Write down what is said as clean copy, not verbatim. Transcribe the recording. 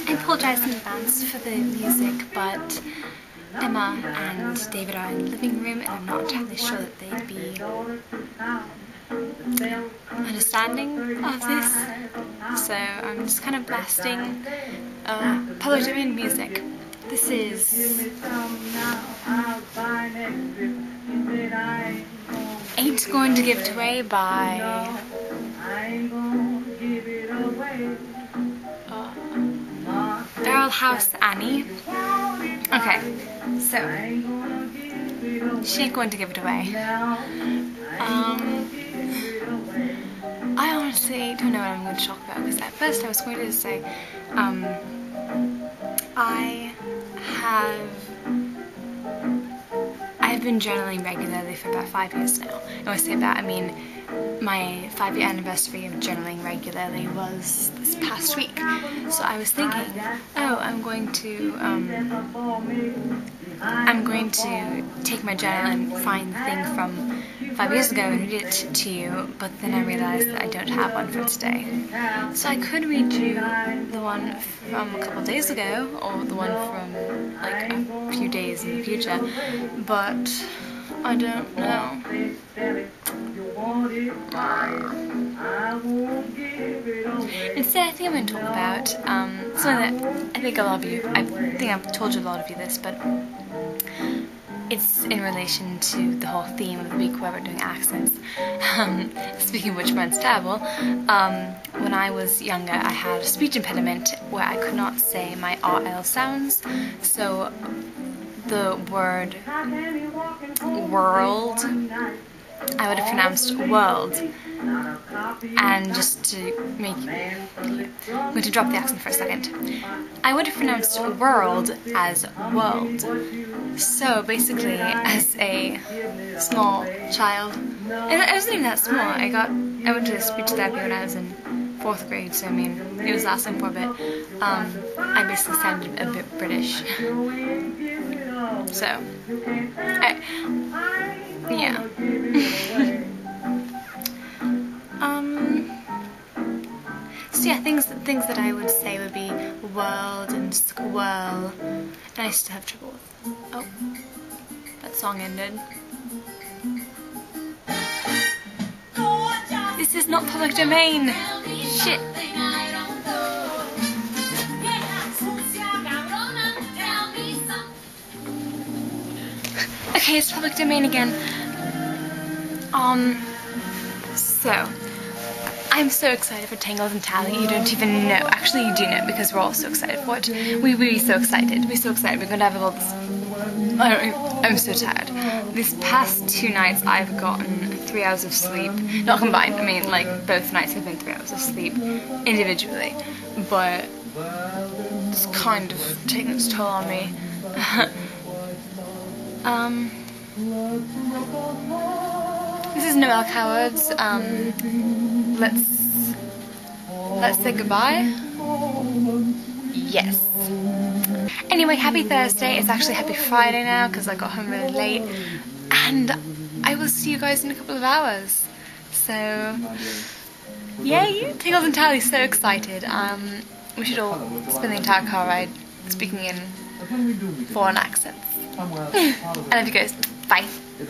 I apologise in advance for the music, but Emma and David are in the living room and I'm not entirely sure that they'd be understanding of this, so I'm just kind of blasting public domain music. This is Ain't Going to Give It Away by Barrel House Annie. Okay, so she ain't going to give it away. I honestly don't know what I'm going to talk about, because at first I was going to say I've been journaling regularly for about 5 years now. And when I say that, I mean my 5-year anniversary of journaling regularly was this past week. So I was thinking, oh, I'm going to take my journal and find the thing from 5 years ago and read it to you, but then I realised that I don't have one for today. So I could read you the one from a couple of days ago, or the one from like a few days in the future, but I don't know. Instead, I think I'm going to talk about something that I think I've told you a lot of you this, but it's in relation to the whole theme of the week where we're doing accents. Speaking of which, mine's terrible. When I was younger, I had a speech impediment where I could not say my RL sounds, so the word world, I would have pronounced world, and just to make, I'm going to drop the accent for a second, I would have pronounced world as world. So basically, as a small child, and I wasn't even that small, I went to speech therapy when I was in 4th grade, so I mean, it was lasting for a bit. I basically sounded a bit British. So, yeah. So yeah, things that I would say would be world and squirrel, and I still have trouble with. Oh, that song ended. This is not public domain. Shit. Okay, it's public domain again. So I'm so excited for Tangles and Tally, you don't even know. Actually, you do know, because we're all so excited for it. We're so excited. We're so excited. We're going to have all this. I'm so tired. These past 2 nights, I've gotten 3 hours of sleep. Not combined. I mean, like, both nights have been 3 hours of sleep individually. But it's kind of taking its toll on me. This is Noel Coward's. Let's say goodbye. Yes. Anyway, happy Thursday. It's actually happy Friday now because I got home really late, and I will see you guys in a couple of hours. So, yay! Tingles and Tally, so excited. We should all spend the entire car ride speaking in foreign accents. I love you guys. Bye.